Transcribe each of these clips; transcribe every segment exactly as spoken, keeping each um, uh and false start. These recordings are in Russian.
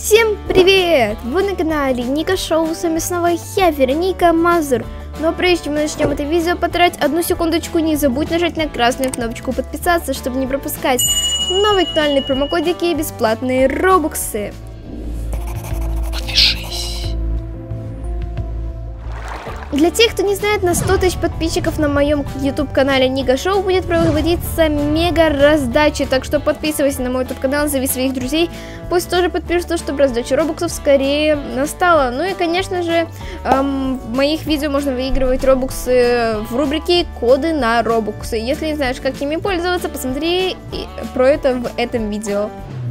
Всем привет! Вы на канале Ника Шоу, с вами снова я, Вероника Мазур. Но прежде чем мы начнем это видео, потратить одну секундочку, не забудь нажать на красную кнопочку подписаться, чтобы не пропускать новые актуальные промокодики и бесплатные робоксы. Подпишись. Для тех, кто не знает, на сто тысяч подписчиков на моем YouTube канале Ника Шоу будет проводиться мега раздача, так что подписывайся на мой YouTube канал, зови своих друзей, пусть тоже подпишутся, чтобы раздача робоксов скорее настала. Ну и, конечно же, эм, в моих видео можно выигрывать робоксы в рубрике «Коды на робоксы». Если не знаешь, как ими пользоваться, посмотри про это в этом видео.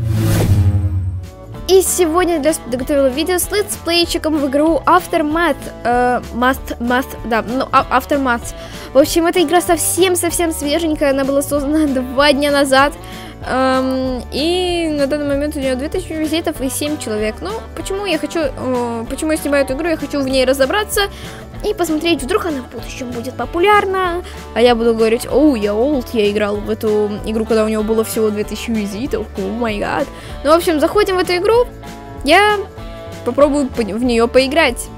И сегодня для вас подготовила видео с летсплейчиком в игру Aftermath. Э, Math, Math, да, ну, Aftermath. В общем, эта игра совсем-совсем свеженькая, она была создана два дня назад. Эм, и на данный момент у нее две тысячи визитов и семь человек. Ну, почему я хочу, э, почему я снимаю эту игру, я хочу в ней разобраться и посмотреть, вдруг она в будущем будет популярна. А я буду говорить: оу, я олд, я играл в эту игру, когда у него было всего две тысячи визитов, о май гад. Ну, в общем, заходим в эту игру, я попробую в нее поиграть.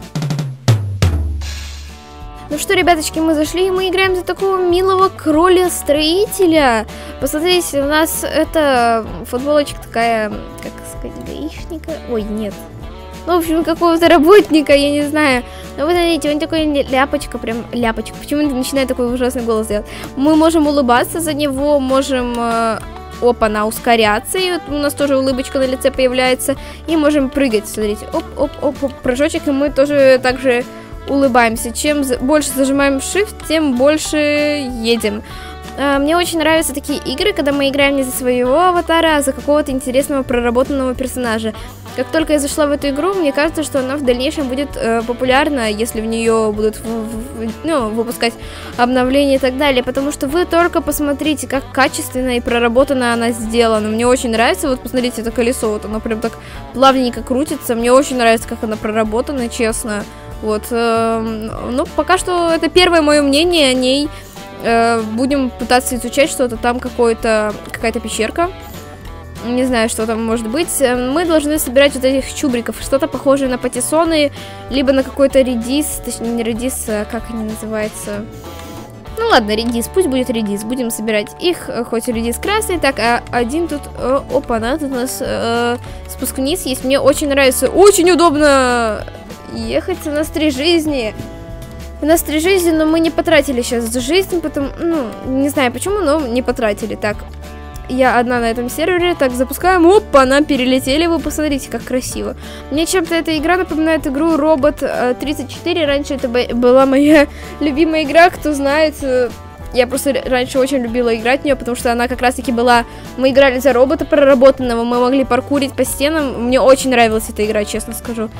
Ну что, ребяточки, мы зашли, и мы играем за такого милого кроля-строителя. Посмотрите, у нас это футболочка такая, как сказать, гаишника. Ой, нет. Ну, в общем, какого-то работника, я не знаю. Но вы смотрите, он такой ляпочка, прям ляпочка. Почему он начинает такой ужасный голос делать? Мы можем улыбаться за него, можем... Э, опа-на, ускоряться, и вот у нас тоже улыбочка на лице появляется. И можем прыгать, смотрите. Оп-оп-оп, прыжочек, и мы тоже также улыбаемся. Чем больше зажимаем Shift, тем больше едем. Мне очень нравятся такие игры, когда мы играем не за своего аватара, а за какого-то интересного проработанного персонажа. Как только я зашла в эту игру, мне кажется, что она в дальнейшем будет э, популярна, если в нее будут в, в, ну, выпускать обновления и так далее. Потому что вы только посмотрите, как качественно и проработанно она сделана. Мне очень нравится, вот посмотрите, это колесо, вот оно прям так плавненько крутится. Мне очень нравится, как она проработана, честно. Вот, э, ну, пока что это первое мое мнение о ней. Э, будем пытаться изучать что-то, там какое-то, какая-то пещерка. Не знаю, что там может быть. Мы должны собирать вот этих чубриков. Что-то похожее на патиссоны, либо на какой-то редис. Точнее, не редис, а как они называются. Ну ладно, редис, пусть будет редис. Будем собирать их, хоть редис красный. Так, а один тут... О, опа-на, тут у нас э, спуск вниз есть. Мне очень нравится. Очень удобно ехать на три жизни. У нас три жизни, но мы не потратили сейчас жизнь, потому... Ну, не знаю почему, но не потратили. Так, я одна на этом сервере. Так, запускаем. Опа, она перелетели. Вы посмотрите, как красиво. Мне чем-то эта игра напоминает игру Робот тридцать четыре. Раньше это была моя любимая игра. Кто знает, я просто раньше очень любила играть в нее, потому что она как раз-таки была... Мы играли за робота проработанного, мы могли паркурить по стенам. Мне очень нравилась эта игра, честно скажу.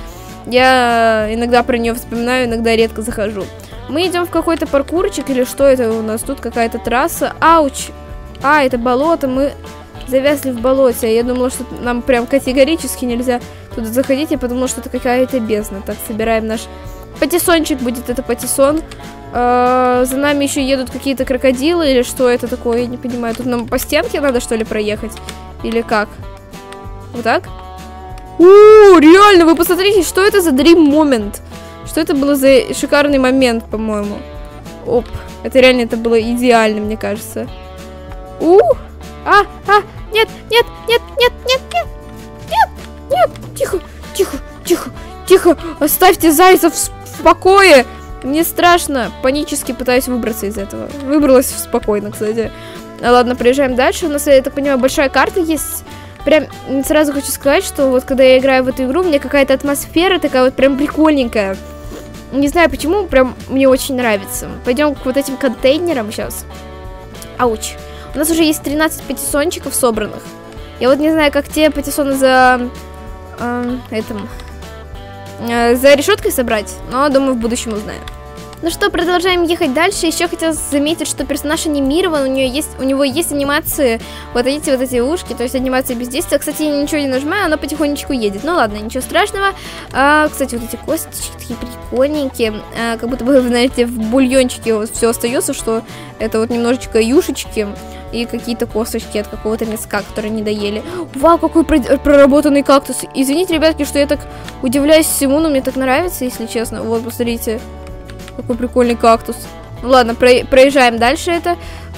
Я иногда про нее вспоминаю, иногда редко захожу. Мы идем в какой-то паркурчик, или что это у нас тут? Какая-то трасса. Ауч! А, это болото, мы завязли в болоте. Я думала, что нам прям категорически нельзя туда заходить. Я подумала, что это какая-то бездна. Так, собираем наш патиссончик, будет это патиссон. А, за нами еще едут какие-то крокодилы, или что это такое, я не понимаю. Тут нам по стенке надо, что ли, проехать? Или как? Вот так? О, реально, вы посмотрите, что это за Dream Moment. Что это было за шикарный момент, по-моему. Оп, это реально, это было идеально, мне кажется. У, а, а, нет, нет, нет, нет, нет, нет, нет, нет, тихо, тихо, тихо, тихо, оставьте зайцев в покое. Мне страшно, панически пытаюсь выбраться из этого. Выбралась спокойно, кстати. Ладно, приезжаем дальше. У нас, я так понимаю, большая карта есть. Прям сразу хочу сказать, что вот когда я играю в эту игру, мне какая-то атмосфера такая вот прям прикольненькая. Не знаю почему, прям мне очень нравится. Пойдем к вот этим контейнерам сейчас. Ауч. У нас уже есть тринадцать патиссончиков собранных. Я вот не знаю, как те патиссоны за... Э, этим... Э, за решеткой собрать, но думаю, в будущем узнаем. Ну что, продолжаем ехать дальше. Еще хотела заметить, что персонаж анимирован, у, нее есть, у него есть анимации, вот видите, вот эти ушки, то есть анимация бездействия. Кстати, я ничего не нажимаю, она потихонечку едет. Ну ладно, ничего страшного. А, кстати, вот эти косточки такие прикольненькие, а, как будто бы, знаете, в бульончике вот все остается, что это вот немножечко юшечки. и какие-то косточки от какого-то мяска, которые не доели. Вау, какой проработанный кактус. Извините, ребятки, что я так удивляюсь всему, но мне так нравится, если честно. Вот, посмотрите, какой прикольный кактус. Ну ладно, про проезжаем дальше это.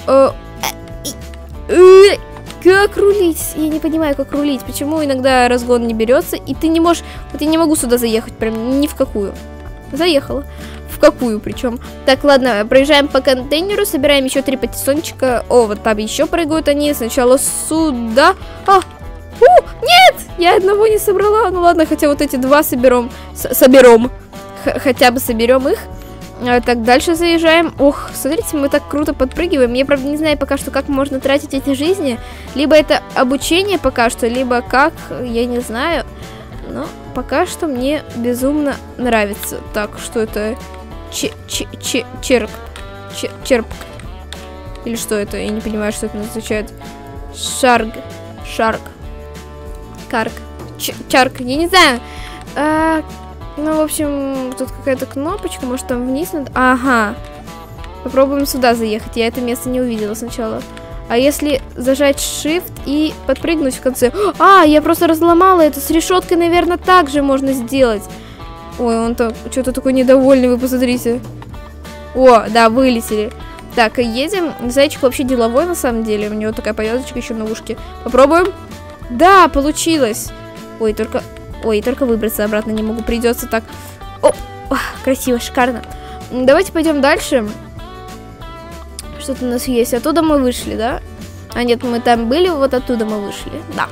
Как рулить? Я не понимаю, как рулить. Почему иногда разгон не берется, и ты не можешь... Вот я не могу сюда заехать, прям ни в какую. Заехала. В какую причем. Так, ладно, проезжаем по контейнеру, собираем еще три патиссончика. О, вот там еще прыгают они. Сначала сюда. А! У! Нет! Я одного не собрала. Ну ладно, хотя вот эти два соберем. С соберем. Х хотя бы соберем их. А, так, дальше заезжаем. Ох, смотрите, мы так круто подпрыгиваем. Я, правда, не знаю пока что, как можно тратить эти жизни. Либо это обучение пока что, либо как, я не знаю. Но пока что мне безумно нравится. Так, что это? Ч ч ч черп. Ч черп. Или что это? Я не понимаю, что это означает. Шарг. Шарг. Карк. Ч чарк. Я не знаю. А Ну, в общем, тут какая-то кнопочка, может, там вниз надо... Ага. Попробуем сюда заехать. Я это место не увидела сначала. А если зажать Shift и подпрыгнуть в конце... А, я просто разломала это. С решеткой, наверное, так же можно сделать. Ой, он там что-то такой недовольный, вы посмотрите. О, да, вылетели. Так, едем. Зайчик вообще деловой, на самом деле. У него такая повязочка еще на ушке. Попробуем. Да, получилось. Ой, только... Ой, только выбраться обратно не могу, придется так. О, о, красиво, шикарно. Давайте пойдем дальше. Что-то у нас есть. Оттуда мы вышли, да? А нет, мы там были, вот оттуда мы вышли. Да.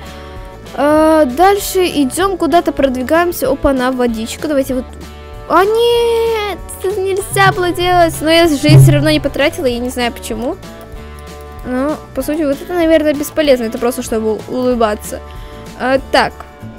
А, дальше идем куда-то, продвигаемся. Опа, на водичку. Давайте вот. А нет, это нельзя было делать. Но я жизнь все равно не потратила, я не знаю почему. Но, по сути, вот это, наверное, бесполезно. Это просто чтобы улыбаться. А, так.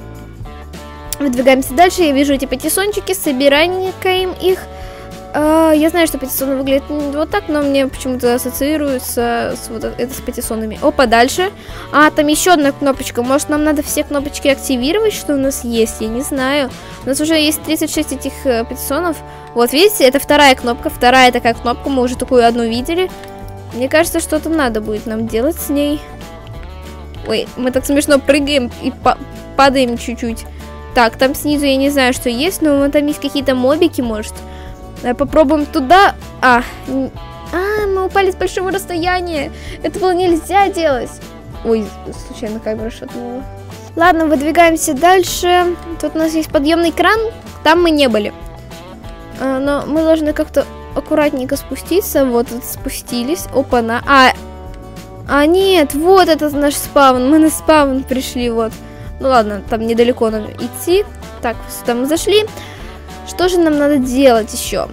Выдвигаемся дальше. Я вижу эти патиссончики, собираем их. А, я знаю, что патиссоны выглядят вот так, но мне почему-то ассоциируется с вот это с патиссонами. Опа, дальше. А, там еще одна кнопочка. Может, нам надо все кнопочки активировать, что у нас есть? Я не знаю. У нас уже есть тридцать шесть этих э, патиссонов. Вот, видите, это вторая кнопка. Вторая такая кнопка. Мы уже такую одну видели. Мне кажется, что-то надо будет нам делать с ней. Ой, мы так смешно прыгаем и па падаем чуть-чуть. Так, там снизу я не знаю, что есть, но там есть какие-то мобики, может. Попробуем туда. А, а, мы упали с большого расстояния. Это было нельзя делать. Ой, случайно камера шатнула. Ладно, выдвигаемся дальше. Тут у нас есть подъемный кран. Там мы не были. А, но мы должны как-то аккуратненько спуститься. Вот, вот спустились. Опа-на. А, а, нет, вот это наш спаун. Мы на спаун пришли, вот. Ну ладно, там недалеко нам идти. Так, сюда мы зашли. Что же нам надо делать еще?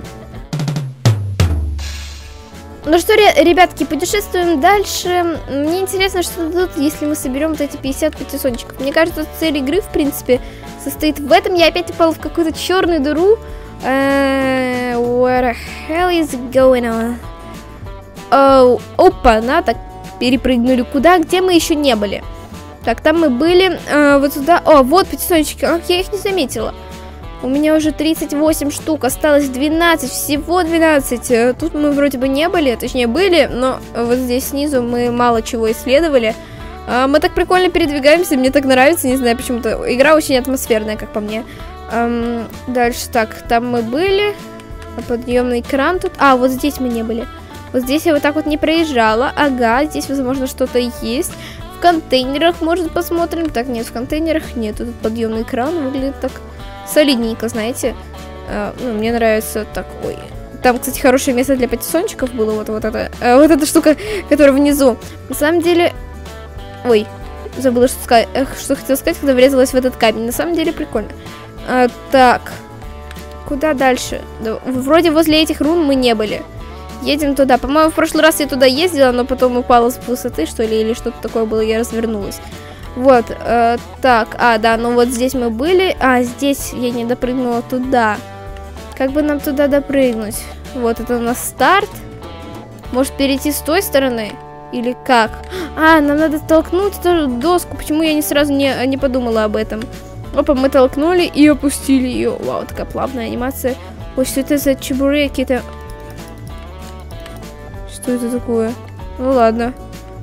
Ну что, ребятки, путешествуем дальше. Мне интересно, что тут, если мы соберем вот эти пятьдесят патиссончиков. Мне кажется, цель игры, в принципе, состоит в этом. Я опять упала в какую-то черную дыру. Uh, what the hell is going on? Oh, опа, на, так, перепрыгнули куда? Где мы еще не были? Так, там мы были, э, вот сюда. О, вот патиссончики. Ах, я их не заметила. У меня уже тридцать восемь штук, осталось двенадцать, всего двенадцать. Тут мы вроде бы не были, точнее были, но вот здесь снизу мы мало чего исследовали. А, мы так прикольно передвигаемся, мне так нравится, не знаю почему-то. Игра очень атмосферная, как по мне. Эм, дальше, так, там мы были. Подъемный кран тут. А, вот здесь мы не были. Вот здесь я вот так вот не проезжала. Ага, здесь, возможно, что-то есть. В контейнерах, может, посмотрим. Так, нет, в контейнерах нет. Тут подъемный кран выглядит так солидненько, знаете. А, ну, мне нравится так. Ой. Там, кстати, хорошее место для патиссончиков было. Вот, вот, это, а, вот эта штука, которая внизу. На самом деле... Ой, забыла, что, сказать, эх, что хотела сказать, когда врезалась в этот камень. На самом деле прикольно. А, так. Куда дальше? Да, вроде возле этих рун мы не были. Едем туда. По-моему, в прошлый раз я туда ездила, но потом упала с высоты, что ли, или что-то такое было, я развернулась. Вот, э, так, а, да, ну вот здесь мы были. А, здесь я не допрыгнула туда. Как бы нам туда допрыгнуть? Вот, это у нас старт. Может, перейти с той стороны? Или как? А, нам надо толкнуть эту доску. Почему я не сразу не, не подумала об этом? Опа, мы толкнули и опустили ее. Вау, такая плавная анимация. Ой, что это за чебуреки-то? Что это такое? Ну ладно.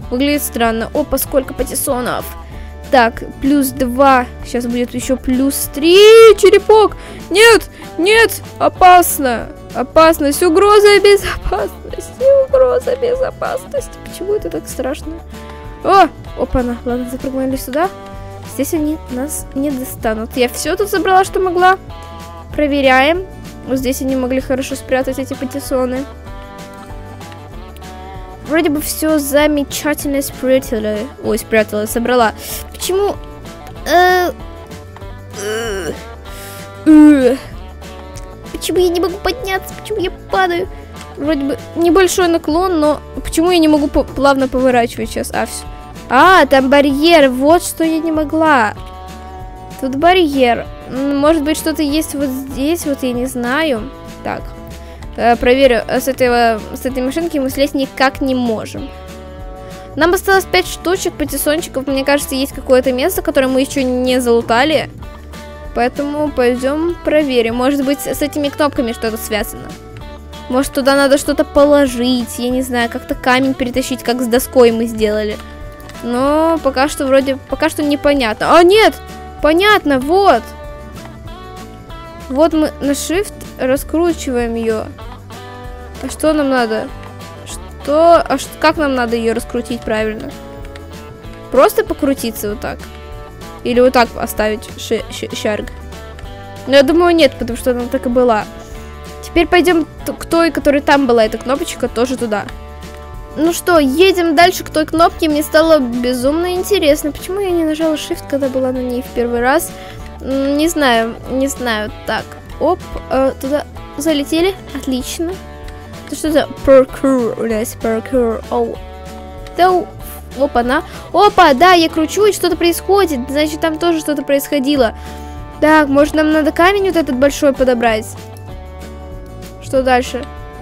Выглядит странно. Опа, сколько патиссонов. Так, плюс два. Сейчас будет еще плюс три. Черепок. Нет, нет, опасно. Опасность, угроза безопасности. Угроза безопасности. Почему это так страшно? О, опа-на. Ладно, запрыгнули сюда. Здесь они нас не достанут. Я все тут забрала, что могла. Проверяем. Вот здесь они могли хорошо спрятать эти патиссоны. Вроде бы все замечательно спрятала. Ой, спрятала, собрала. Почему? Э, э, э. Почему я не могу подняться? Почему я падаю? Вроде бы небольшой наклон, но почему я не могу по плавно поворачивать сейчас? А, все. А, там барьер. Вот что я не могла. Тут барьер. Может быть, что-то есть вот здесь, вот я не знаю. Так. Проверю, с, этого, с этой машинки мы слезть никак не можем. Нам осталось пять штучек патиссончиков. Мне кажется, есть какое-то место, которое мы еще не залутали. Поэтому пойдем проверим. Может быть, с этими кнопками что-то связано. Может, туда надо что-то положить. Я не знаю, как-то камень перетащить, как с доской мы сделали. Но пока что вроде, пока что непонятно. А, нет! Понятно, вот! Вот мы на Shift раскручиваем ее. А что нам надо? Что? А что, как нам надо ее раскрутить правильно? Просто покрутиться вот так? Или вот так оставить ши ши шарг? Но я думаю, нет, потому что она так и была. Теперь пойдем к той, которая там была, эта кнопочка, тоже туда. Ну что, едем дальше к той кнопке. Мне стало безумно интересно. Почему я не нажала Shift, когда была на ней в первый раз? Не знаю, не знаю. Так, оп, э, туда залетели. Отлично. Это что за паркур у нас? Паркур. Оу. Да, опа-на. Опа, да, я кручу, и что-то происходит. Значит, там тоже что-то происходило. Так, может, нам надо камень вот этот большой подобрать? Что дальше?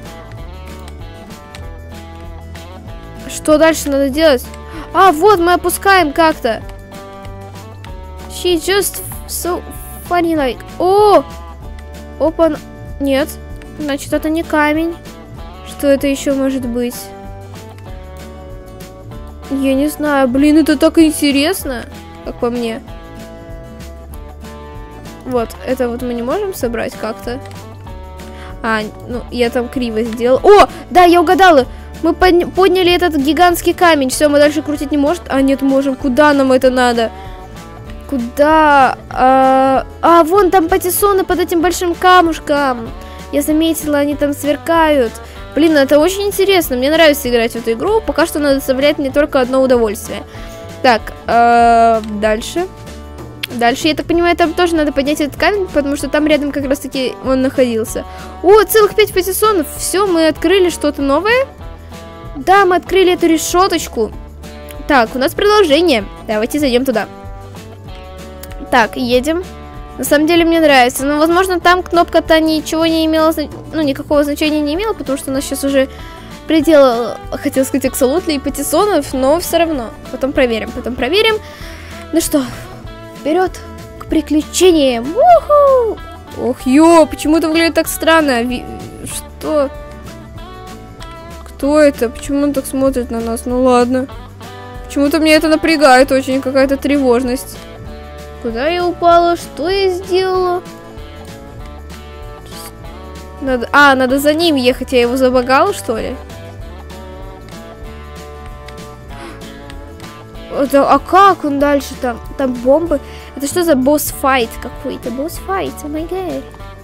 Что дальше надо делать? А, вот, мы опускаем как-то. She just so funny like. О! Опа. Нет. Значит, это не камень. Что это еще может быть? Я не знаю. Блин, это так интересно. Как по мне. Вот. Это вот мы не можем собрать как-то. А, ну, я там криво сделала. О! Да, я угадала. Мы подняли этот гигантский камень. Все, мы дальше крутить не можем. А, нет, можем. Куда нам это надо? Куда? А, а вон там патиссоны под этим большим камушком. Я заметила, они там сверкают. Блин, это очень интересно. Мне нравится играть в эту игру. Пока что надо доставлять мне только одно удовольствие. Так, а, дальше. Дальше, я так понимаю, там тоже надо поднять этот камень, потому что там рядом как раз-таки он находился. О, целых пять патиссонов. Все, мы открыли что-то новое. Да, мы открыли эту решеточку. Так, у нас продолжение. Давайте зайдем туда. Так, едем. На самом деле мне нравится. Но, возможно, там кнопка-то ничего не имела, ну, никакого значения не имела, потому что у нас сейчас уже предел, хотел сказать, аксолотли и патиссонов, но все равно. Потом проверим, потом проверим. Ну что, вперед к приключениям. У-ху! Ох, ё, почему это выглядит так странно? Ви... Что? Кто это? Почему он так смотрит на нас? Ну ладно. Почему-то мне это напрягает очень, какая-то тревожность. Куда я упала? Что я сделала? Надо... А, надо за ним ехать. Я его забагала, что ли? Это... А как он дальше там? Там бомбы. Это что за босс-файт какой-то? Босс-файт, о май гад.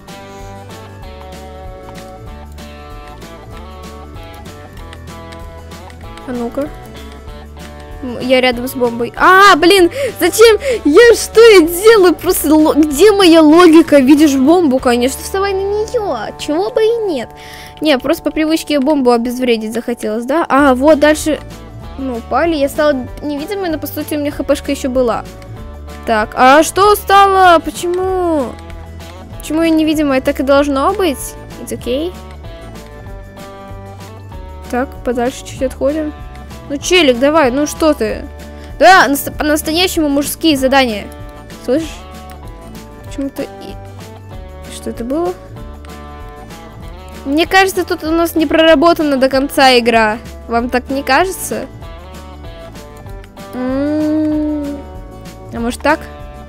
А ну-ка. Я рядом с бомбой. А, блин, зачем? Я что я делаю? Просто где моя логика? Видишь бомбу, конечно, вставай на нее. Чего бы и нет. Не, просто по привычке бомбу обезвредить захотелось, да? А, вот дальше. Ну, упали. Я стала невидимой, но по сути у меня хпшка еще была. Так, а что стало? Почему? Почему я невидимая? Так и должно быть. It's okay. Так, подальше чуть отходим. Ну, челик, давай, ну что ты? Да, по-настоящему мужские задания. Слышишь? Почему-то... И... Что это было? Мне кажется, тут у нас не проработана до конца игра. Вам так не кажется? может так?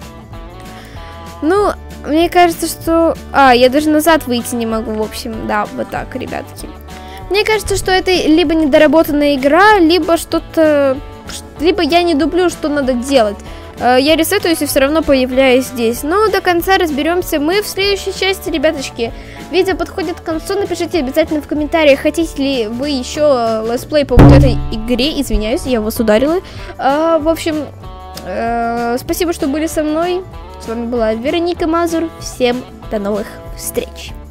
Ну, мне кажется, что... А, я даже назад выйти не могу, в общем, да, вот так, ребятки. Мне кажется, что это либо недоработанная игра, либо что-то... Либо я не дублю, что надо делать. Я ресетуюсь и все равно появляюсь здесь. Но до конца разберемся мы в следующей части, ребяточки. Видео подходит к концу. Напишите обязательно в комментариях, хотите ли вы еще летсплей по вот этой игре. Извиняюсь, я вас ударила. А, в общем, э, спасибо, что были со мной. С вами была Вероника Мазур. Всем до новых встреч.